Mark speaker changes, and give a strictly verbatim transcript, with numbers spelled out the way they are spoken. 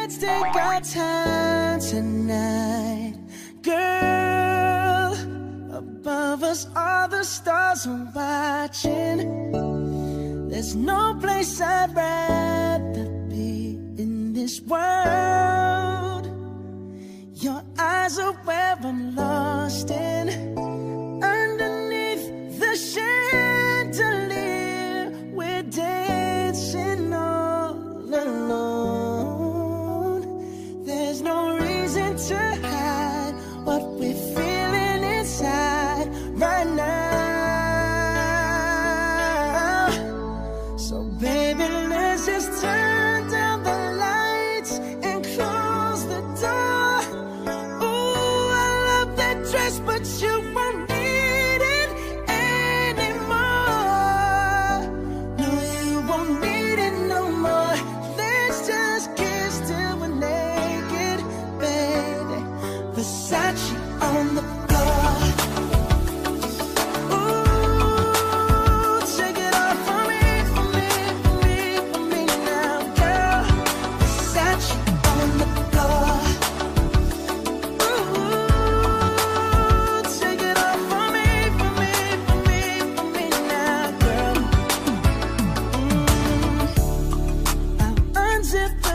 Speaker 1: take our time tonight, girl. Above us, all the stars are watching. There's no place I'd rather be in this world. Your eyes are where I'm lost in. Underneath the chandelier, we're dancing all alone. There's no reason to hide what we're feeling inside right now. So baby, let's just turn down the lights and close the door. Ooh, I love that dress, but you won't need it anymore. No, you won't need it no more. Let's just kiss till we're naked, baby. Versace on the floor. Ooh, take it off for me, for me, for me, for me now, girl. Versace on the floor. Ooh, take it off for me, for me, for me, for me now, girl. Mm. I'll unzip